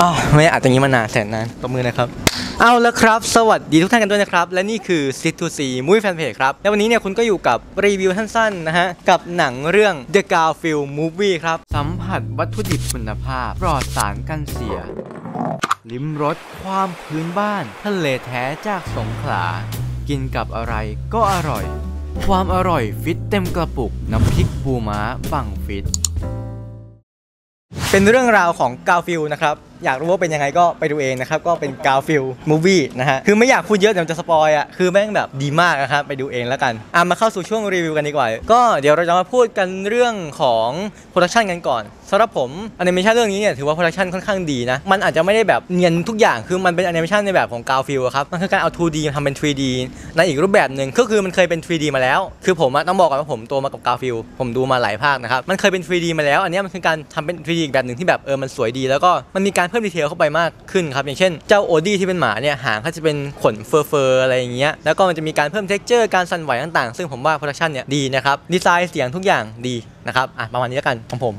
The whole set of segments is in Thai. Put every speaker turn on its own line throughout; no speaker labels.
อ๋อไม่อาจจะงี้มานานแสนนานตบมือนะครับเอาแล้วครับสวัสดีทุกท่านกันด้วยนะครับและนี่คือ Sit to See Movie Fan Page ครับและวันนี้เนี่ยคุณก็อยู่กับรีวิวสั้นๆนะฮะกับหนังเรื่อง The Garfield Movie ครับสัมผัสวัตถุดิบคุณภาพปลอดสารกันเสียลิ้มรสความพื้นบ้านทะเลแท้จากสงขลากินกับอะไรก็อร่อยความอร่อยฟิตเต็มกระปุกน้ำพริกปูม้าบังฟิตเป็นเรื่องราวของกาฟิลนะครับอยากรู้ว่าเป็นยังไงก็ไปดูเองนะครับก็เป็นกาฟิลมูฟวี่นะฮะคือไม่อยากพูดเยอะเดี๋ยวจะสปอยอ่ะคือแม่งแบบดีมากนะครับไปดูเองแล้วกันมาเข้าสู่ช่วงรีวิวกันดีกว่าก็เดี๋ยวเราจะมาพูดกันเรื่องของโปรดักชันกันก่อนสำหรับผมแอนิเมชันเรื่องนี้เนี่ยถือว่าโปรดักชันค่อนข้างดีนะมันอาจจะไม่ได้แบบเนียนทุกอย่างคือมันเป็นแอนิเมชันในแบบของกาฟิลครับมันคือการเอา 2D ทำเป็น 3D ในอีกรูปแบบหนึ่งก็คือมันเคยเป็น 3D มาแล้วคือผมต้องบอกก่อนว่าผมโตมากับกาฟิลผมดูมาหลายภาคนะครับมันเคยเป็น 3D มาแล้วอันนี้มันคือการทำเป็น 3D อีกแบบหนึ่งที่แบบมันสวยดีแล้วก็มันมีการเพิ่มดีเทลเข้าไปมากขึ้นครับอย่างเช่นเจ้าโอดี้ที่เป็นหมาเนี่ยหางเขาจะเป็นขนเฟอร์อะไรอย่างเงี้ยแล้วก็มันจะมีการเพิ่มเท็กเจอร์การสั่นไหวต่างๆซึ่งผมว่าโปรดักชันเนี่ยดีนะครับดีไซน์เสียงทุกอย่างดีนะครับประมาณนี้แล้วกันของผม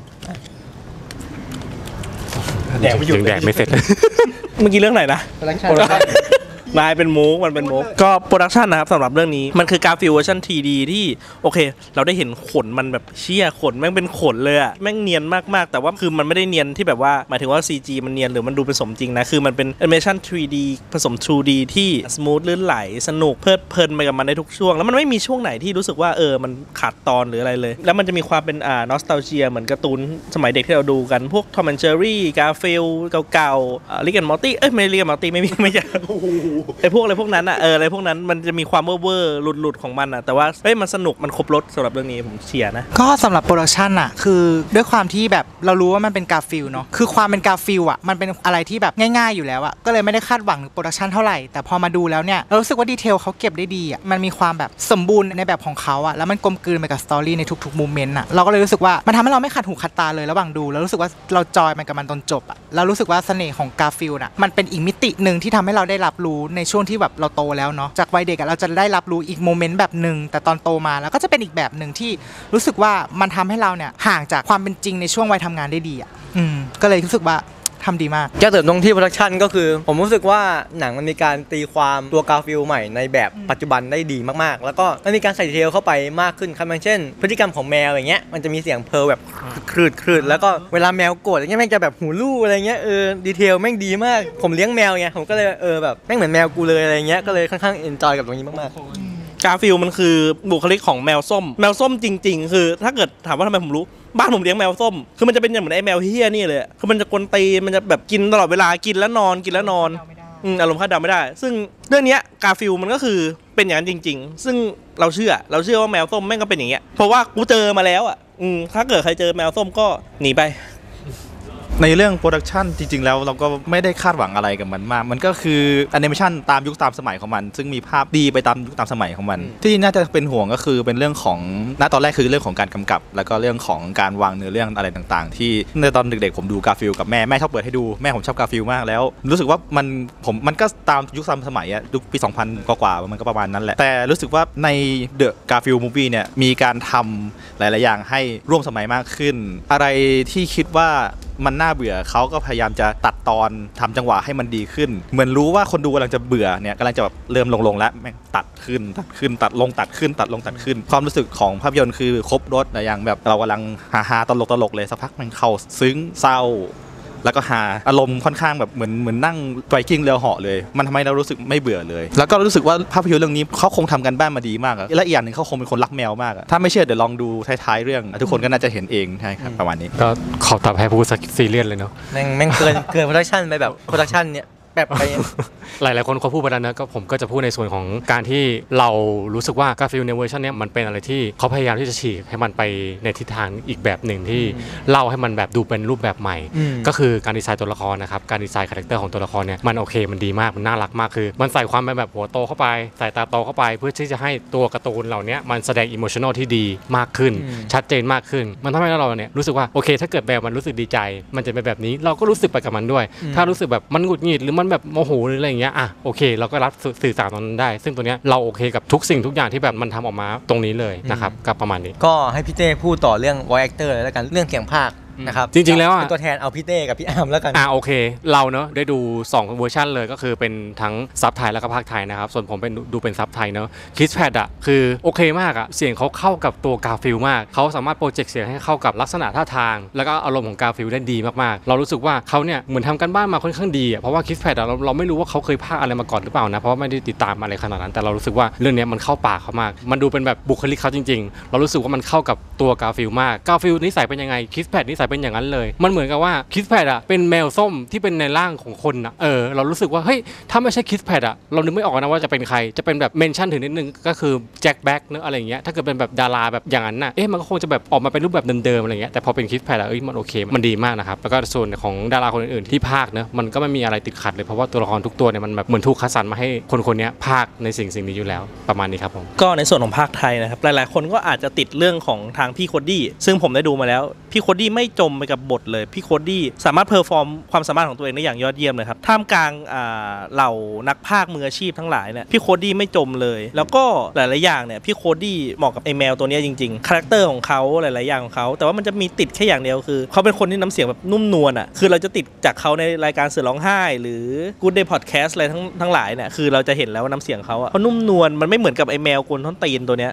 แดกไม่หยุดแดกไม่เสร็จเมื่อกี้เรื่องไหนนะโปรดักชันนายเป็นมุกมันเป็นมุกก็โปรดักชันนะครับสำหรับเรื่องนี้มันคือกาฟิลเวอร์ชัน 3D ที่โอเคเราได้เห็นขนมันแบบเชี่ยขนแม่งเป็นขนเลยอะแม่งเนียนมากๆแต่ว่าคือมันไม่ได้เนียนที่แบบว่าหมายถึงว่า CG มันเนียนหรือมันดูเป็นสมจริงนะคือมันเป็นแอนิเมชัน 3D ผสม 2D ที่สมูทลื่นไหลสนุกเพลิดเพลินไปกับมันได้ทุกช่วงแล้วมันไม่มีช่วงไหนที่รู้สึกว่ามันขาดตอนหรืออะไรเลยแล้วมันจะมีความเป็นนอสตัลเจียเหมือนการ์ตูนสมัยเด็กที่เราดูกันพวกทอมแอนด์เจอรี่กาฟิลเก่าๆลิกแอนด์มอร์ตี้ไม่ลิกแอนด์มอร์ตี้ไม่ใช่ไอ้พวกอะไรพวกนั้นอะไรพวกนั้นมันจะมีความเวอร์หลุดของมันแต่ว่ามันสนุกมันครบรสสำหรับเรื่องนี้ผมเชียร์นะ
ก็สำหรับโปรดักชันคือด้วยความที่แบบเรารู้ว่ามันเป็นกาฟิลเนาะคือความเป็นกาฟิลมันเป็นอะไรที่แบบง่ายๆอยู่แล้วก็เลยไม่ได้คาดหวังถึงโปรดักชันเท่าไหร่แต่พอมาดูแล้วเนี่ยเรารู้สึกว่าดีเทลเขาเก็บได้ดีมันมีความแบบสมบูรณ์ในแบบของเขาแล้วมันกลมกลืนไปกับสตอรี่ในทุกๆโมเมนต์เราก็เลยรู้สึกว่ามันทำให้เราไม่ขัดหูขัดตาเลยระหว่างดูแล้วรู้สึกว่าเราจอยมันกับมันตอนจบแล้วรู้สึกว่าเสน่ห์ของกาฟิลมันเป็นอีกมิตินึงที่ทำให้เราได้รับรู้ในช่วงที่แบบเราโตแล้วเนาะจากวัยเด็กเราจะได้รับรู้อีกโมเมนต์แบบหนึ่งแต่ตอนโตมาแล้วก็จะเป็นอีกแบบหนึ่งที่รู้สึกว่ามันทำให้เราเนี่ยห่างจากความเป็นจริงในช่วงวัยทำงานได้ดีก็เลยรู้สึกว่าทำดีมาก
จะเสริมตรงที่โปรดักชันก็คือผมรู้สึกว่าหนังมันมีการตีความตัวกาฟิลใหม่ในแบบปัจจุบันได้ดีมากๆแล้วก็มันมีการใส่ดีเทลเข้าไปมากขึ้นครับอย่างเช่นพฤติกรรมของแมวอย่างเงี้ยมันจะมีเสียงเพลแบบคลืดแล้วก็เวลาแมวโกรธอย่างเงี้ยแม่งจะแบบหูลู่อะไรเงี้ยดีเทลแม่งดีมากผมเลี้ยงแมวไงผมก็เลยแบบแม่งเหมือนแมวกูเลยอะไรเงี้ยก็เลยค่อนข้างเอนจอยกับตรงนี้มากๆ
กาฟิลมันคือบุคลิกของแมวส้มจริงๆคือถ้าเกิดถามว่าทำไมผมรู้บ้านผมเลี้ยงแมวส้มคือมันจะเป็นอย่างเหมือนไอ้แมวเฮี้ยนี่เลยคือมันจะกวนตีนมันจะแบบกินตลอดเวลากินแล้วนอนอารมณ์คาดเดาไม่ได้ซึ่งเรื่องนี้กาฟิลมันก็คือเป็นอย่างนั้นจริงๆซึ่งเราเชื่อว่าแมวส้มแม่งก็เป็นอย่างเงี้ยเพราะว่ากูเจอมาแล้วถ้าเกิดใครเจอแมวส้มก็หนีไป
ในเรื่องโปรดักชันจริงๆแล้วเราก็ไม่ได้คาดหวังอะไรกับมันมากมันก็คือแอนิเมชันตามยุคตามสมัยของมันซึ่งมีภาพดีไปตามยุคตามสมัยของมันที่น่าจะเป็นห่วงก็คือเป็นเรื่องของณตอนแรกคือเรื่องของการกำกับแล้วก็เรื่องของการวางเนื้อเรื่องอะไรต่างๆที่ในตอนเด็กๆผมดูกาฟิลกับแม่ชอบเปิดให้ดูแม่ผมชอบกาฟิลมากแล้วรู้สึกว่ามันก็ตามยุคตามสมัยยุคปี 2000 กว่ามันก็ประมาณนั้นแหละแต่รู้สึกว่าใน The Garfield Movie เนี่ยมีการทำหลายๆอย่างให้ร่วมสมัยมากขึ้นอะไรที่คิดว่ามันน่าเบื่อเขาก็พยายามจะตัดตอนทำจังหวะให้มันดีขึ้นเหมือนรู้ว่าคนดูกำลังจะเบื่อเนี่ยกำลังจะแบบเริ่มลงแล้วแม่งตัดขึ้นตัดลงตัดขึ้นความรู้สึกของภาพยนตร์คือครบรสอย่างแบบเรากำลังฮาตลกเลยสักพักมันเข้าซึ้งเศร้าแล้วก็หาอารมณ์ค่อนข้างแบบเหมือนนั่งไวกิ้งเรือเหาะเลยมันทำให้เรารู้สึกไม่เบื่อเลยแล้วก็รู้สึกว่าภาพยนตร์เรื่องนี้เขาคงทำกันบ้านมาดีมากและอีกอย่างหนึ่งเขาคงเป็นคนรักแมวมากถ้าไม่เชื่อเดี๋ยวลองดูท้ายๆเรื่องทุกคนก็น่าจะเห็นเองใช่ครับประมาณนี้
ก็ขอตอบให้พูดสักซีเรียสเลยเนาะ
แม่งเกินโปรดักชันไปแบบโปรดักชันเนี่ยแบบไป
หลายๆคนเขาพูดไปแล้วนะก็ผมก็จะพูดในส่วนของการที่เรารู้สึกว่ากาฟิลในเวอร์ชันนี้มันเป็นอะไรที่เขาพยายามที่จะฉีกให้มันไปในทิศทางอีกแบบหนึ่งที่เล่าให้มันแบบดูเป็นรูปแบบใหม่ก็คือการดีไซน์ตัวละครนะครับการดีไซน์คาแรคเตอร์ของตัวละครเนี่ยมันโอเคมันดีมากมันน่ารักมากคือมันใส่ความเป็นแบบหัวโตเข้าไปใส่ตาโตเข้าไปเพื่อที่จะให้ตัวการ์ตูนเหล่านี้มันแสดงอิโมชันนอลที่ดีมากขึ้นชัดเจนมากขึ้นมันทำให้เราเนี่ยรู้สึกว่าโอเคถ้าเกิดแบบมันรู้สึกดีใจมันจะเป็นแบบนี้เราก็รู้สึกไปกับมันด้วยถ้ารู้สึกแบบมันหงุดหงิดหรือมันแบบโมโหหรืออะไรอย่างเงี้ยโอเคเราก็รับสื่อสารตรงนั้นได้ซึ่งตัวเนี้ยเราโอเคกับทุกสิ่งทุกอย่างที่แบบมันทำออกมาตรงนี้เลยนะครับกับประมาณนี้
ก็ให้พี่เต้พูดต่อเรื่อง voice actor แล้วกันเรื่องเสียงภาคนะครับ
จริงๆแล้วอะ
เป็นตัวแทนเอาพี่เต้กับพี่อาร์มแล้วกัน
โอเคเราเนอะได้ดู2เวอร์ชันเลยก็คือเป็นทั้งซับไทยแล้วก็ภาคไทยนะครับส่วนผมเป็นดูเป็นซับไทยเนอะคิสแพดอะคือโอเคมากอะเสียงเขาเข้ากับตัวกาฟิลมากเขาสามารถโปรเจกต์เสียงให้เข้ากับลักษณะท่าทางแล้วก็อารมณ์ของกาฟิลได้ดีมากๆเรารู้สึกว่าเขาเนี่ยเหมือนทำกันบ้านมาค่อนข้างดีอะเพราะว่าคิสแพดเราไม่รู้ว่าเขาเคยพากย์อะไรมาก่อนหรือเปล่านะเพราะว่าไม่ได้ติดตามอะไรขนาดนั้นแต่เรารู้สึกว่าเรื่องนี้มันเข้าปากเขามากมันดูเป็นแบบบุคลิกเขาจริงๆเรารู้สึกว่ามันเข้ากับตัวกาฟิลมากกาฟิลนิสัยเป็นยังไงคิสแพดนิสัยเป็นอย่างนั้นเลยมันเหมือนกับว่าคิสแพดอะเป็นแมวส้มที่เป็นในร่างของคนอะเรารู้สึกว่าเฮ้ยถ้าไม่ใช่คิสแพดอะเรานึกไม่ออกนะว่าจะเป็นใครจะเป็นแบบเมนชั่นถึงนิดนึงก็คือแจ็คแบ็กเนอะอะไรอย่างเงี้ยถ้าเกิดเป็นแบบดาราแบบอย่างนั้นน่ะมันก็คงจะแบบออกมาเป็นรูปแบบเดิมๆอะไรเงี้ยแต่พอเป็นคิสแพดอะมันโอเคมันดีมากนะครับแล้วก็ส่วนของดาราคนอื่นๆที่พากย์เนอะมันก็ไม่มีอะไรติดขัดเลยเพราะว่าตัวละครทุกตัวเนี่ยมันแบบเหมือนถูกคัดสรรมาให้คนนี้พากย์ในสิ่งนี้อยู่แล้วประมาณนี้ครับผม
ก็ในส่วนของภาคไทยนะครับหลายๆคนก็อาจจะติดเรื่องของทางพี่โคดดี้ซึ่งผมได้ดูมาแล้วพี่โคดดี้ไม่จมไปกับบทเลยพี่โคดดี้สามารถเพอร์ฟอร์มความสามารถของตัวเองได้อย่างยอดเยี่ยมเลยครับท่ามกลางเหล่านักพากย์มืออาชีพทั้งหลายเนี่ยพี่โคดดี้ไม่จมเลยแล้วก็หลายๆอย่างเนี่ยพี่โคดดี้เหมาะกับไอแมวตัวนี้จริงๆคาแรคเตอร์ของเขาหลายๆอย่างของเขาแต่ว่ามันจะมีติดแค่อย่างเดียวคือเขาเป็นคนที่น้ำเสียงแบบนุ่มนวลอ่ะคือเราจะติดจากเขาในรายการเสือร้องไห้หรือ Good Day Podcast อะไรทั้งหลายเนี่ยคือเราจะเห็นแล้วว่าน้ำเสียงเขานุ่มนวลมันไม่เหมือนกับไอแมวกวนท้นตีนตัวเนี้ย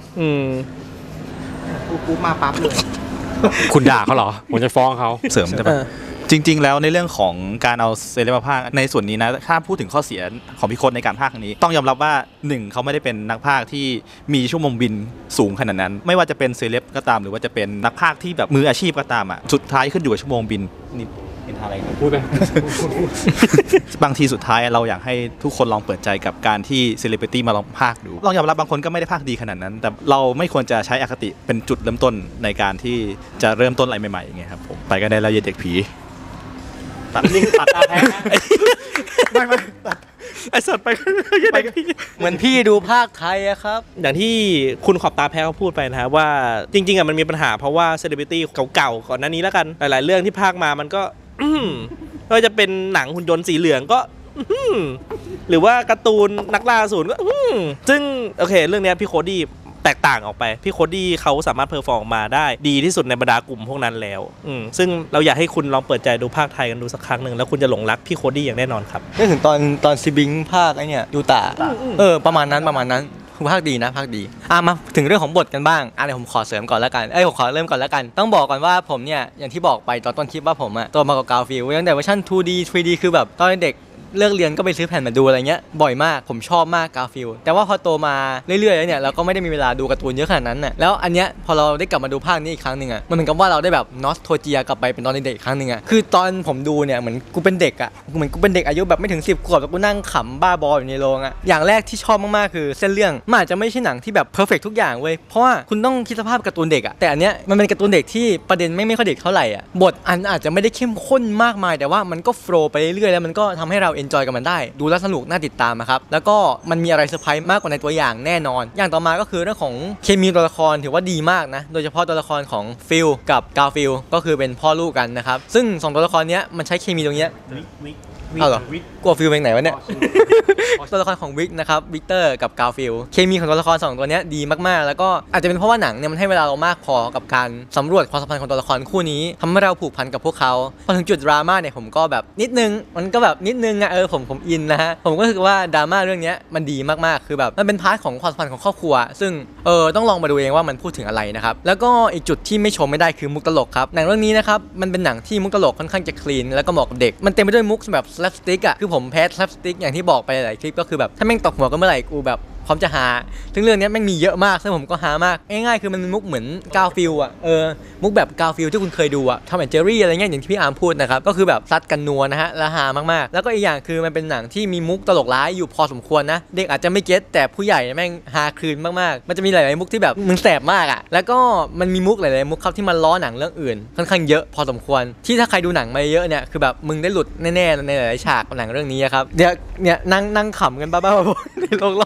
กูมาปั๊บเลย
คุณด่าเขาเหรอผมจะฟ้องเขา
เสริมได้ปะจริงๆแล้วในเรื่องของการเอาเซเลบมาพากย์ในส่วนนี้นะถ้าพูดถึงข้อเสียของพี่โค้ดในการพากย์ครั้งนี้ต้องยอมรับว่า1เขาไม่ได้เป็นนักพากย์ที่มีชั่วโมงบินสูงขนาดนั้นไม่ว่าจะเป็นเซเลบก็ตามหรือว่าจะเป็นนักพากย์ที่แบบมืออาชีพก็ตามอ่ะสุดท้ายขึ้นอยู่กับชั่วโมงบินนี่เป็นอะไรกัน
พูดไป
บางทีสุดท้ายเราอยากให้ทุกคนลองเปิดใจกับการที่เซเลบริตี้มาลองพากย์ดูลองยอมรับบางคนก็ไม่ได้พากย์ดีขนาดนั้นแต่เราไม่ควรจะใช้อคติเป็นจุดเริ่มต้นในการที่จะเริ่มต้นอะไรใหม่ๆอย่างเงี้ยครับผมไปกันได้แล้วเย็นเด็กผี
ตัดลิงตัดตาแพ้
ไม่ไอสัตว์ไป
เหมือนพี่ดูภาคไทยอะครับ
อย่างที่คุณขอบตาแพ้เขาพูดไปนะฮะว่าจริงๆมันมีปัญหาเพราะว่าเซเลบริตี้เก่าๆก่อนหน้านี้แล้วกันหลายๆเรื่องที่พากมามันก็ก็จะเป็นหนังหุ่นยนต์สีเหลืองก็หรือว่าการ์ตูนนักล่าอสูรก็ซึ่งโอเคเรื่องนี้พี่โคดี้แตกต่างออกไปพี่โคดี้เขาสามารถเพอร์ฟอร์มมาได้ดีที่สุดในบรรดากลุ่มพวกนั้นแล้วซึ่งเราอยากให้คุณลองเปิดใจดูภาคไทยกันดูสักครั้งหนึ่งแล้วคุณจะหลงรักพี่โคดี้อย่างแน่นอนครับ
ได้ถึงตอนซิบิงภาคไอเนี่ยยูตาประมาณนั้นภาคดีนะภาคดีมาถึงเรื่องของบทกันบ้างเดี๋ยวผมขอเสริมก่อนแล้วกันผมขอเริ่มก่อนแล้วกันต้องบอกก่อนว่าผมเนี่ยอย่างที่บอกไปตอนต้นคลิปว่าผมตัวมากับกาฟิลตั้งแต่เวอร์ชัน 2D 3D คือแบบตอนเด็กเลิกเรียนก็ไปซื้อแผ่นมาดูอะไรเงี้ยบ่อยมากผมชอบมากกาฟิลแต่ว่าพอโตมาเรื่อยๆแล้วเนี่ยเราก็ไม่ได้มีเวลาดูการ์ตูนเยอะขนาดนั้นน่ะแล้วอันเนี้ยพอเราได้กลับมาดูภาคนี้อีกครั้งนึงมันเหมือนกับว่าเราได้แบบนอสโทเจียกลับไปเป็นตอนเด็กอีกครั้งนึงคือตอนผมดูเนี่ยเหมือนกูเป็นเด็กเหมือนกูเป็นเด็กอายุแบบไม่ถึง10 ขวบแต่กูนั่งขำบ้าบออยู่ในโรงอย่างแรกที่ชอบมากๆคือเส้นเรื่องมันอาจจะไม่ใช่หนังที่แบบเพอร์เฟกต์ทุกอย่างเว้ยเพราะว่าคุณต้องคิดสภาพการ์ตูนเด็กแต่อันเนี้ยมันเป็นการ์ตูนเด็กที่ประเด็นไม่ค่อยเด็กเท่าไหร่บทอาจจะไม่ได้เข้มข้นมากมายแต่ว่ามันก็โฟล์ไปเรื่อยๆแล้วมันก็ทำให้เราเอนจอยกับมันได้ดูแล้วสนุกน่าติดตามครับแล้วก็มันมีอะไรเซอร์ไพรส์มากกว่าในตัวอย่างแน่นอนอย่างต่อมาก็คือเรื่องของเคมีตัวละครถือว่าดีมากนะโดยเฉพาะตัวละครของฟิลกับกาฟิลก็คือเป็นพ่อลูกกันนะครับซึ่ง2ตัวละครนี้มันใช้เคมีตรงนี้เหรอกลัวฟิลเป็นไหนวะเนี่ยตัวละครของวิกนะครับวิกเตอร์กับกาฟิลเคมีของตัวละคร2ตัวนี้ดีมากๆแล้วก็อาจจะเป็นเพราะว่าหนังเนี่ยมันให้เวลาเรามากพอกับการสำรวจความสัมพันธ์ของตัวละครคู่นี้ทำให้เราผูกพันกับพวกเขาพอถึงจุดดราม่าเนี่ยผมก็แบบนิดนึงมันก็แบบนิดนึงผมอินนะฮะผมก็รู้สึกว่าดราม่าเรื่องนี้มันดีมากๆคือแบบมันเป็นพาร์ทของความสัมพันธ์ของครอบครัวซึ่งต้องลองมาดูเองว่ามันพูดถึงอะไรนะครับแล้วก็อีกจุดที่ไม่ชมไม่ได้คือมุกตลกครับหนังเรื่องนี้นะครับมันเป็นหนังที่มุกตลกค่อนข้างจะคลีนแล้วก็เหมาะกับเด็กมันเต็มไปด้วยมุกแบบสแลปสติ๊กคือผมแพ้สแลปสติ๊กอย่างที่บอกไปหลายคลิปก็คือแบบถ้าแม่งตกหัวกันเมื่อไหร่กูแบบพร้อมจะหาซึ่งเรื่องนี้แม่งมีเยอะมากซึ่งผมก็หามากง่ายๆคือมันมุกเหมือนกาฟิลมุกแบบกาฟิลที่คุณเคยดูทอมแอนด์เจอรี่อะไรเงี้ยอย่างที่พี่อาร์มพูดนะครับก็คือแบบซัดกันนัวนะฮะและหามากๆแล้วก็อีกอย่างคือมันเป็นหนังที่มีมุกตลกร้ายอยู่พอสมควรนะเด็กอาจจะไม่เก็ตแต่ผู้ใหญ่แม่งฮาคืนมากๆมันจะมีหลายๆมุกที่แบบมึงแสบมากแล้วก็มันมีมุกหลายๆมุกครับที่มันล้อหนังเรื่องอื่นค่อนข้างเยอะพอสมควรที่ถ้าใครดูหนังมาเยอะเนี่ยคือแบบมึงได้หลุดแน่ๆในหลายๆฉากของหนังเรื่องนี้ครับเดี๋ยวเนี่ยนั่งขำกันบ้าๆในโรงรอบสื่อ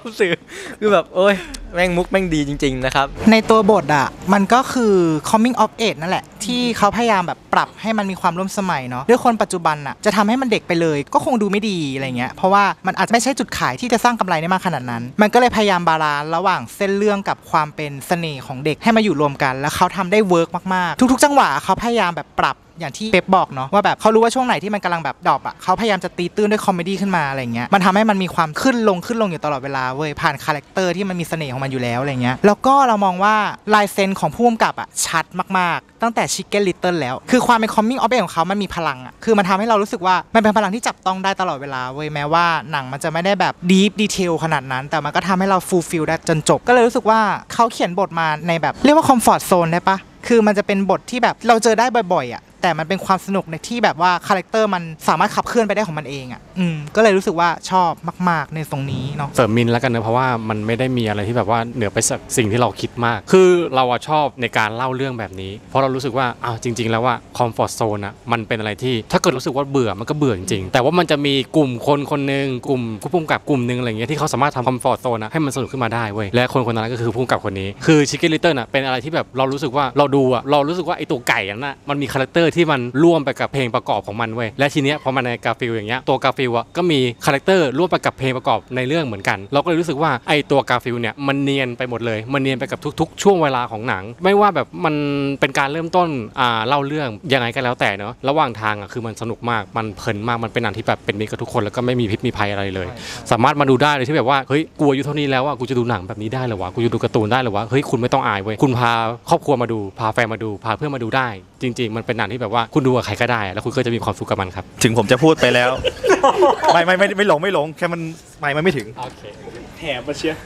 คือแบบโอ้ยแม่งมุกแม่งดีจริงๆนะครับ
ในตัวบทอ่ะมันก็คือ coming of age นั่นแหละที่เขาพยายามแบบปรับให้มันมีความร่วมสมัยเนาะด้วยคนปัจจุบันอ่ะจะทำให้มันเด็กไปเลยก็คงดูไม่ดีอะไรเงี้ยเพราะว่ามันอาจจะไม่ใช่จุดขายที่จะสร้างกำไรได้มากขนาดนั้น มันก็เลยพยายามบาลานซ์ระหว่างเส้นเรื่องกับความเป็นเสน่ห์ของเด็กให้มาอยู่รวมกันแล้วเขาทำได้เวิร์กมากๆทุกๆจังหวะเขาพยายามแบบปรับอย่างที่เป๊ปบอกเนาะว่าแบบเขารู้ว่าช่วงไหนที่มันกำลังแบบดรอปอ่ะเขาพยายามจะตีตื้นด้วยคอมเมดี้ขึ้นมาอะไรเงี้ยมันทำให้มันมีความขึ้นลงอยู่ตลอดเวลาเว้ยผ่านคาแรคเตอร์ที่มันมีเสน่ห์ของมันอยู่แล้วอะไรเงี้ยแล้วก็เรามองว่าลายเซ็นของผู้กำกับอ่ะชัดมากๆตั้งแต่ Chicken Little แล้วคือความเป็น coming of age ของเขามันมีพลังอ่ะคือมันทำให้เรารู้สึกว่ามันเป็นพลังที่จับต้องได้ตลอดเวลาเว้ยแม้ว่าหนังมันจะไม่ได้แบบ deep detail ขนาดนั้นแต่มันก็ทำให้เรา fulfill ได้จนจบก็เลยรู้สึกว่าเขาเขียนบทมาในแบบเรียกว่า comfort zone ได้ปะคือมันจะเป็นบทที่แบบเราเจอได้บ่อยๆอ่ะแต่มันเป็นความสนุกในที่แบบว่าคาแรคเตอร์มันสามารถขับเคลื่อนไปได้ของมันเองอ่ะก็เลยรู้สึกว่าชอบมากๆในตรงนี้เนาะ
เสริมมินแล้วกันนะเพราะว่ามันไม่ได้มีอะไรที่แบบว่าเหนือไปจากสิ่งที่เราคิดมากคือเราชอบในการเล่าเรื่องแบบนี้เพราะเรารู้สึกว่าอ้าวจริงๆแล้วว่าคอมฟอร์ตโซนอ่ะมันเป็นอะไรที่ถ้าเกิดรู้สึกว่าเบื่อมันก็เบื่อจริงๆแต่ว่ามันจะมีกลุ่มคนนึงกลุ่มผู้กำกับกลุ่มนึงอะไรเงี้ยที่เขาสามารถทำคอมฟอร์ตโซนให้มันสนุกขึ้นมาได้เว้ยและคนนั้นก็คือผู้กำกับคนนี้คือชิคกี้ลิตเติ้ลเป็นอะไรที่แบบเรารู้สึกว่าเราดูเรารู้สึกว่าไอตัวไก่นั้นมันมีคาแรคเตอร์ที่มันร่วมไปกับเพลงประกอบของมันเว้ยและทีเนี้ยพอมันในกาฟิลอย่างเงี้ยตัวกาฟิลก็มีคาแรคเตอร์ร่วมไปกับเพลงประกอบในเรื่องเหมือนกันเราก็เลยรู้สึกว่าไอตัวกาฟิลเนี่ยมันเนียนไปหมดเลยมันเนียนไปกับทุกๆช่วงเวลาของหนังไม่ว่าแบบมันเป็นการเริ่มต้นเล่าเรื่องยังไงก็แล้วแต่เนาะระหว่างทางคือมันสนุกมากมันเพลินมากมันเป็นหนังที่แบบเป็นมิตรกับทุกคนแล้วก็ไม่มีพิษมีภัยอะไรเลยสามารถมาดูได้เลยที่แบบว่าเฮ้ยกูอายุเท่านี้แล้วกูจะดูหนังแบบนี้ได้เหรอวะกูจะดูการ์ตูนได้เหรอวะเฮ้ยคุณไม่ต้องอายเว้ยคุณพาครอบครัวมาดูพาแฟนมาดูพาเพื่อนมาดูได้จริงๆมันเป็นหนังที่แบบว่าคุณดูกับใครก็ได้แล้วคุณก็จะมีความสุขกับมันครับ
ถึงผมจะพูดไปแล้ว ไม่หลงแค่มันไม่ถึง
แถมมาเชีย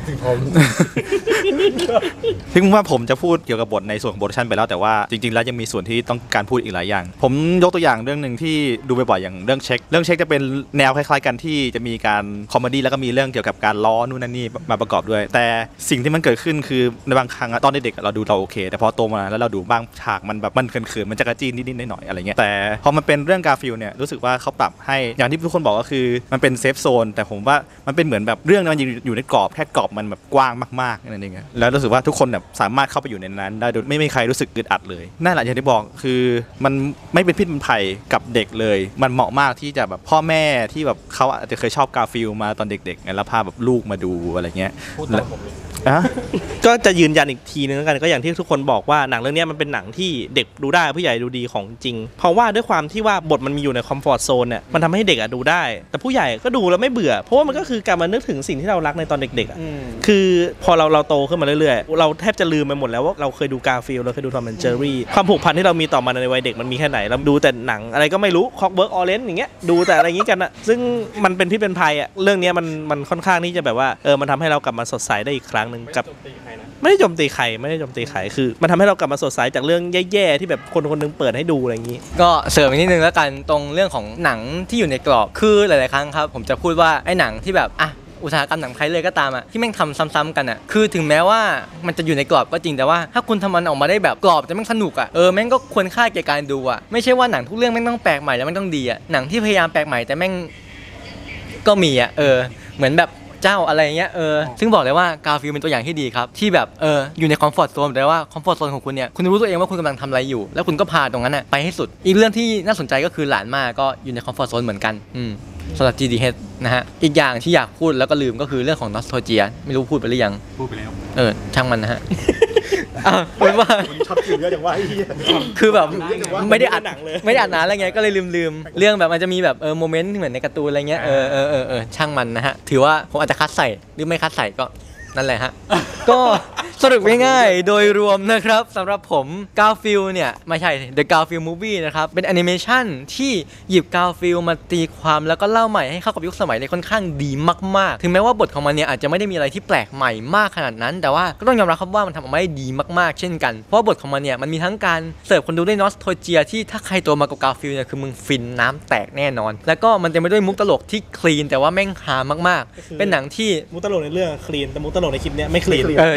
ถึงว่าผมจะพูดเกี่ยวกับบทในส่วนของโปรดักชันไปแล้วแต่ว่าจริงๆแล้วยังมีส่วนที่ต้องการพูดอีกหลายอย่างผมยกตัวอย่างเรื่องหนึ่งที่ดูบ่อยๆอย่างเรื่องเช็คจะเป็นแนวคล้ายๆกันที่จะมีการคอมเมดี้แล้วก็มีเรื่องเกี่ยวกับการล้อนู่นนั่นนี่มาประกอบด้วยแต่สิ่งที่มันเกิดขึ้นคือในบางครั้งตอนเด็กๆเราดูเราโอเคแต่พอโตมาแล้วเราดูบางฉากมันแบบมันเขินๆมันจะกระจี้นิดๆหน่อยๆอะไรเงี้ยแต่พอมันเป็นเรื่องกาฟิลเนี่ยรู้สึกว่าเขาปรับให้อย่างที่ทุกคนบอกก็คือมันเป็นเซฟโซนแต่ผมว่ามันเป็นเหมือนแบบเรื่องมันอยู่ในกรอบแค่กรอบมันแบบกว้างมากๆนั่นเองแล้วรู้สึกว่าทุกคนแบบสามารถเข้าไปอยู่ในนั้นได้โดยไม่มีใครรู้สึกอึดอัดเลยนั่นแหละอย่างที่บอกคือมันไม่เป็นพิษเป็นภัยกับเด็กเลยมันเหมาะมากที่จะแบบพ่อแม่ที่แบบเขาอาจจะเคยชอบกาฟิลมาตอนเด็กๆแล้วพาแบบลูกมาดูอะไรเงี้ย
ก็จะยืนยันอีกทีนึงกันก็อย่างที่ทุกคนบอกว่าหนังเรื่องนี้มันเป็นหนังที่เด็กดูได้ผู้ใหญ่ดูดีของจริงเพราะว่าด้วยความที่ว่าบทมันมีอยู่ในคอมฟอร์ตโซนเนี่ยมันทำให้เด็กดูได้แต่ผู้ใหญ่ก็ดูแล้วไม่เบื่อเพราะว่ามันก็คือการมานึกถึงสิ่งที่เรารักในตอนเด็กๆคือพอเราโตขึ้นมาเรื่อยๆเราแทบจะลืมไปหมดแล้วว่าเราเคยดูกาฟิลเราเคยดูทอมแอนด์เจอรี่ความผูกพันที่เรามีต่อมันในวัยเด็กมันมีแค่ไหนเราดูแต่หนังอะไรก็ไม่รู้คอกเบิร์กออเรนจ์อย่างเงี้ยดูแต่อะไรอย่างงี้กันอะซึ่งมันเป็นพิษเป็นภัยอะเรื่องนี้มันค่อนข้างที่จะแบบว่ามันทำให้เรากลับมาสดใสได้อีกครั้งนึงกับไม่ได้โจมตีใครคือมันทำให้เรากลับมาสดใสจากเรื่องแย่ๆที่แบบคนนึงเปิดให้ดูอะไรอย่างนี้
ก็เสริมอีกนิดนึงแล้วกันตรงเรื่องของหนังที่อยู่ในกรอบคือหลายๆครั้งครับผมจะพูดว่าไอ้หนังที่แบบอุตสาหกรรมหนังไทยเลยก็ตามที่แม่งทำซ้ำๆกันคือถึงแม้ว่ามันจะอยู่ในกรอบก็จริงแต่ว่าถ้าคุณทำมันออกมาได้แบบกรอบจะแม่งสนุกแม่งก็ควรค่าแก่การดูไม่ใช่ว่าหนังทุกเรื่องแม่งต้องแปลกใหม่แล้วมันต้องดีหนังที่พยายามแปลกใหม่แต่แม่งก็มีเหมือนแบบเจ้าอะไรเงี้ยซึ่งบอกเลยว่ากาฟิลเป็นตัวอย่างที่ดีครับที่แบบอยู่ในคอมฟอร์ตโซนแต่ว่าคอมฟอร์ตโซนของคุณเนี่ยคุณรู้ตัวเองว่าคุณกำลังทำอะไรอยู่แล้วคุณก็พาตรงนั้นไปให้สุดอีกเรื่องที่น่าสนใจก็คือหลานมาก็อยู่ในคอมฟอร์ตโซนเหมือนกันสำหรับ GDH นะฮะอีกอย่างที่อยากพูดแล้วก็ลืมก็คือเรื่องของนอสโทเจียไม่รู้พูดไปหรือยังพูดไปแล้วช่างมันนะฮะเป็นว่าช็อตอยู่เยอะอย่างว่าคือแบบไม่ได้อ่านนานอะไรเงี้ยก็เลยลืมเรื่องแบบมันจะมีแบบโมเมนต์ที่เหมือนในการ์ตูนอะไรเงี้ยช่างมันนะฮะถือว่าผมอาจจะคัดใส่หรือไม่คัดใส่ก็นั่นแหละฮะก็สรุปง่ายๆโดยรวมนะครับสำหรับผมกาฟิลเนี่ยไม่ใช่ The Garfield Movie นะครับเป็นแอนิเมชันที่หยิบกาฟิลมาตีความแล้วก็เล่าใหม่ให้เข้ากับยุคสมัยได้ค่อนข้างดีมากๆถึงแม้ว่าบทของมันเนี่ยอาจจะไม่ได้มีอะไรที่แปลกใหม่มากขนาดนั้นแต่ว่าก็ต้องยอมรับครับว่ามันทำออกมาได้ดีมากๆเช่นกันเพราะบทของมันเนี่ยมันมีทั้งการเสิร์ฟคนดูด้วยนอสโทเจียที่ถ้าใครตัวมากับกาฟิลเนี่ยคือมึงฟินน้ำแตกแน่นอนแล้วก็มันเต็มไปด้วยมุกตลกที่คลีนแต่ว่าแม่งฮามากๆเป็นหนังที่
มุกตลกในเรื่องคลีนแต่มุกตลกในคลิปเนี้ยไม่คลีน
ใช่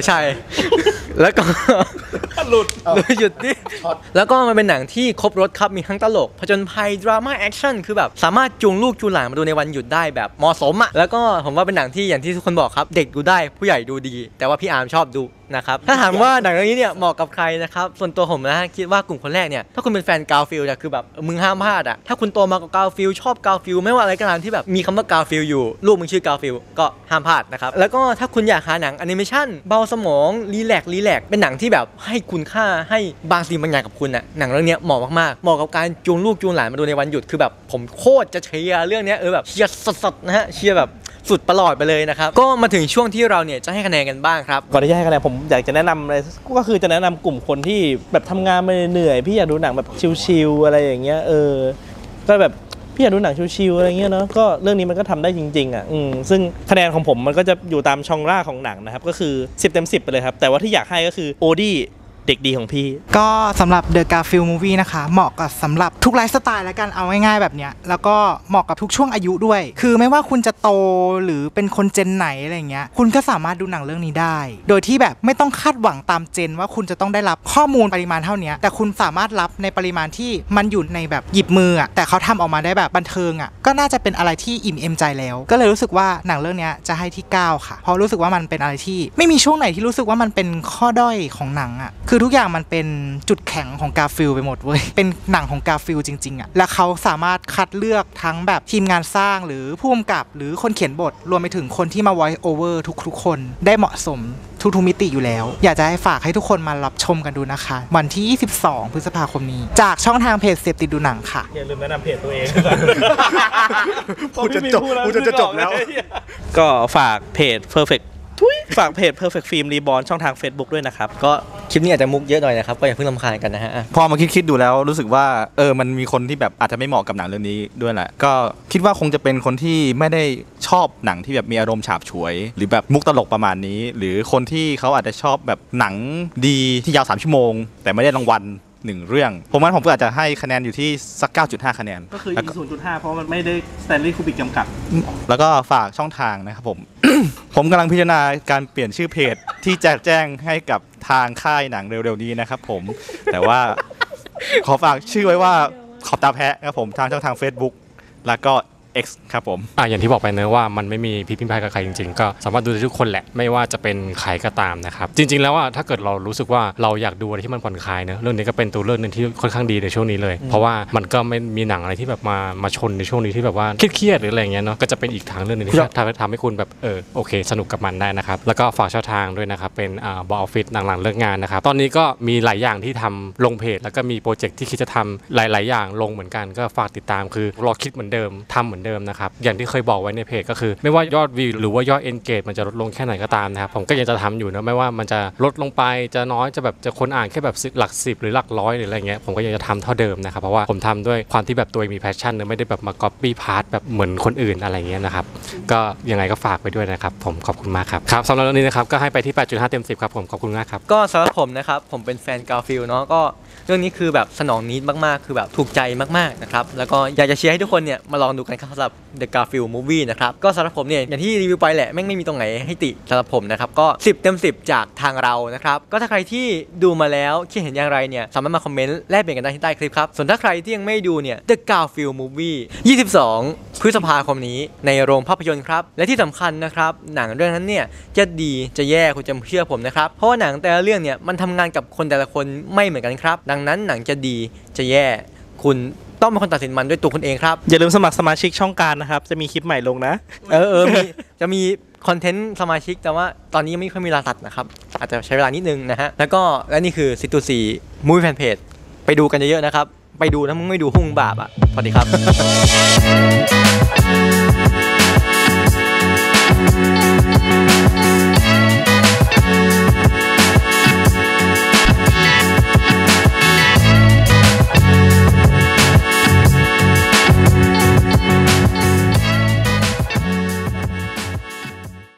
แล้วก็
หลุด
หยุดดิแล้วก็มันเป็นหนังที่ครบรถครับมีทั้งตลกผจญภัยดราม่าแอคชั่นคือแบบสามารถจูงลูกจูงหลานมาดูในวันหยุดได้แบบเหมาะสมอ่ะแล้วก็ผมว่าเป็นหนังที่อย่างที่ทุกคนบอกครับเด็กดูได้ผู้ใหญ่ดูดี แต่ว่าพี่อาร์มชอบดูนะครับถ้าถามว่าหนังเรื่องนี้เนี่ยเหมาะกับใครนะครับส่วนตัวผมนะคิดว่ากลุ่มคนแรกเนี่ยถ้าคุณเป็นแฟนกาฟิลเนี่ยคือแบบมึงห้ามพลาดอ่ะถ้าคุณโตมากับกาฟิลชอบกาฟิลไม่ว่าอะไรก็ตามที่แบบมีคำว่ากาฟิลอยู่ลูกมึงชื่อกาฟิลก็ห้ามพลาดนะครับแล้วก็ถ้าคุณอยากหาหนังแอนิเมชั่นเบาสมองรีแลกเป็นหนังที่แบบให้คุณค่าให้บางสิ่งบางอย่างกับคุณอ่ะหนังเรื่องนี้เหมาะมากๆเหมาะกับการจูงลูกจูงหลานมาดูในวันหยุดคือแบบผมโคตรจะเชียร์เรื่องนี้แบบเชียร์สดๆนะฮะเชียร์แบบสุดประหลอดไปเลยนะครับก็มาถึงช่วงที่เราเนี่ยจะให้คะแนนกันบ้างครับ
ก่อนที่จะให้คะแนนผมอยากจะแนะนำอะไรก็คือจะแนะนำกลุ่มคนที่แบบทำงานมาเหนื่อยพี่อยากดูหนังแบบชิลๆอะไรอย่างเงี้ยก็แบบพี่อยากดูหนังชิลๆอะไรเงี้ยเนาะก็เรื่องนี้มันก็ทำได้จริงๆอ่ะซึ่งคะแนนของผมมันก็จะอยู่ตามช่องร่าของหนังนะครับก็คือ10 เต็ม 10ไปเลยครับแต่ว่าที่อยากให้ก็คือโอดี้เด็กดีของพี่
ก็สำหรับ The Garfield Movie นะคะเหมาะกับสำหรับทุกไลฟ์สไตล์แล้วกันเอาง่ายๆแบบเนี้ยแล้วก็เหมาะกับทุกช่วงอายุด้วยคือไม่ว่าคุณจะโตหรือเป็นคนเจนไหนอะไรเงี้ยคุณก็สามารถดูหนังเรื่องนี้ได้โดยที่แบบไม่ต้องคาดหวังตามเจนว่าคุณจะต้องได้รับข้อมูลปริมาณเท่านี้แต่คุณสามารถรับในปริมาณที่มันอยู่ในแบบหยิบมืออ่ะแต่เขาทำออกมาได้แบบบันเทิงอ่ะก็น่าจะเป็นอะไรที่อิ่มเอมใจแล้วก็เลยรู้สึกว่าหนังเรื่องนี้จะให้ที่9ค่ะเพราะรู้สึกว่ามันเป็นอะไรที่ไม่มีช่วงไหนที่รู้สึกว่ามันเป็นข้อด้อยของหนังอ่ะคือทุกอย่างมันเป็นจุดแข็งของกาฟิลไปหมดเว้ยเป็นหนังของกาฟิลจริงๆอ่ะและเขาสามารถคัดเลือกทั้งแบบทีมงานสร้างหรือผู้กำกับหรือคนเขียนบทรวมไปถึงคนที่มา voice over ทุกๆคนได้เหมาะสมทุกมิติอยู่แล้วอยากจะให้ฝากให้ทุกคนมารับชมกันดูนะคะวันที่22 พฤษภาคมนี้จากช่องทางเพจเสพติดดูหนังค่ะ
อย่าลืมแนะนำเพจตัวเอง
กูจะจบแล้ว
ก็ฝากเพจ Perfectฝากเพจ Perfect Film Reborn ช่องทาง Facebook ด้วยนะครับ
ก็คลิปนี้อาจจะมุกเยอะหน่อยนะครับก็อย่าเพิ่งรำคาญกันนะฮะ
พอมาคิดดูแล้วรู้สึกว่ามันมีคนที่แบบอาจจะไม่เหมาะกับหนังเรื่องนี้ด้วยแหละก็คิดว่าคงจะเป็นคนที่ไม่ได้ชอบหนังที่แบบมีอารมณ์ฉาบฉวยหรือแบบมุกตลกประมาณนี้หรือคนที่เขาอาจจะชอบแบบหนังดีที่ยาว3 ชั่วโมงแต่ไม่ได้รางวัล1 เรื่องผมว่าผมก็อาจจะให้คะแนนอยู่ที่สัก 9.5 คะแนน
ก็คือ 0.5 เพราะมันไม่ได้ Stanley Kubrick จำกัด
แล้วก็ฝากช่องทางนะครับผม ผมกำลังพิจารณาการเปลี่ยนชื่อเพจที่จะแจ้งให้กับทางค่ายหนังเร็วๆนี้นะครับผมแต่ว่าขอฝากชื่อไว้ว่าขอบตาแพะครับผมทางช่องทาง Facebook แล้วก็X ครับผม
อย่างที่บอกไปเนอะว่ามันไม่มีพิพิธภัณฑ์กับใครจริงๆก็สามารถดูได้ทุกคนแหละไม่ว่าจะเป็นใครก็ตามนะครับจริงๆแล้วถ้าเกิดเรารู้สึกว่าเราอยากดูอะไรที่มันผ่อนคลายเนอะเรื่องนี้ก็เป็นตัวเลือกนึงที่ค่อนข้างดีในช่วงนี้เลยเพราะว่ามันก็ไม่มีหนังอะไรที่แบบมาชนในช่วงนี้ที่แบบว่าเครียดๆหรืออะไรเงี้ยเนาะก็จะเป็นอีกทางเรื่องนึงที่ทำให้คุณแบบโอเคสนุกกับมันได้นะครับแล้วก็ฝากช่องทางด้วยนะครับเป็นบออฟฟิศหลังเลิกงานนะครับตอนนี้ก็มีหลายอย่างที่ทำลงเพจแล้วก็มีโปรเจกต์ที่คิดจะทำหลายๆอย่างลงเหมือนกันก็ฝากติดตามคือรอคิดเหมือนเดิมทำเหมือนเดิมนะครับอย่างที่เคยบอกไว้ในเพจก็คือไม่ว่ายอดวิวหรือว่ายอด engage มันจะลดลงแค่ไหนก็ตามนะครับผมก็ยังจะทำอยู่นะไม่ว่ามันจะลดลงไปจะน้อยจะแบบจะคนอ่านแค่แบบหลัก10หรือหลักร้อยหรืออะไรเงี้ยผมก็ยังจะทำเท่าเดิมนะครับเพราะว่าผมทำด้วยความที่แบบตัวมี passion นะไม่ได้แบบมา copy paste แบบเหมือนคนอื่นอะไรเงี้ยนะครับก็ยังไงก็ฝากไปด้วยนะครับผมขอบคุณมากครับครับสำหรับเรื่องนี้นะครับก็ให้ไปที่ 8.5 เต็ม 10ครับผมขอบคุณมากครับ
ก็สำหรับผมนะครับผมเป็นแฟนกาฟิลเนาะก็เรื่องนี้คือแบบสนองนิดมากๆคือแบบถูกใจมากๆนะครับแล้วก็อยากจะเชียร์ให้ทุกคนเนี่ยมาลองดูกันครับสำหรับ The Garfield Movie นะครับก็สำหรับผมเนี่ยอย่างที่รีวิวไปแหละไม่มีตรงไหนให้ติสำหรับผมนะครับก็10 เต็ม 10จากทางเรานะครับก็ถ้าใครที่ดูมาแล้วคิดเห็นอย่างไรเนี่ยสามารถมาคอมเมนต์แลกเปลี่ยนกันได้ที่ใต้คลิปครับส่วนถ้าใครที่ยังไม่ดูเนี่ย The Garfield Movie 22 พฤษภาคมนี้ในโรงภาพยนตร์ครับและที่สำคัญนะครับหนังเรื่องนั้นเนี่ยจะดีจะแย่คุณจะเชื่อผมนะครับเพราะว่าหนังแต่ละเรื่องเนี่ยมันทำงานกับคนแต่ละคนไม่เหมือนกันครับดังนั้นหนังจะดีจะแย่คุณต้องเป็นคนตัดสินมันด้วยตัวคุณเองครับ
อย่าลืมสมัครสมาชิกช่องการนะครับจะมีคลิปใหม่ลงนะ
มีจะมีคอนเทนต์สมาชิกแต่ว่าตอนนี้ยังไม่ค่อยมีเวลาตัดนะครับอาจจะใช้เวลานิดนึงนะฮะและนี่คือ4 Movie Fan Page ไปดูกันเยอะๆนะครับไปดูนะมึงไม่ดูหุ่งบาปอ่ะสวัสดีครับ